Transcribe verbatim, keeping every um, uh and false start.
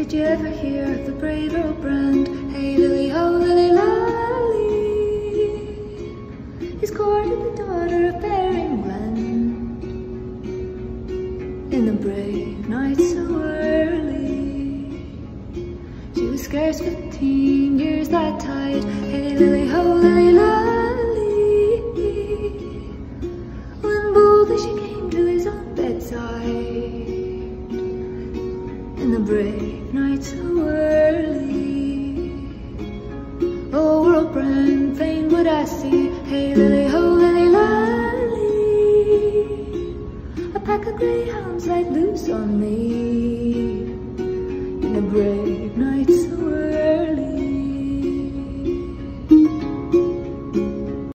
Did you ever hear of the brave Earl brand? Hey lily ho lily lally, he's courted the daughter of Baron Glen in the brave night so early. She was scarce fifteen years that tide. Hey lily ho lily lally, when boldly she came to his own bedside in the brave night so early. Oh, Earl Brand, fain would I see, hey lily ho lily lally, a pack of greyhounds let loose on me in the brave night so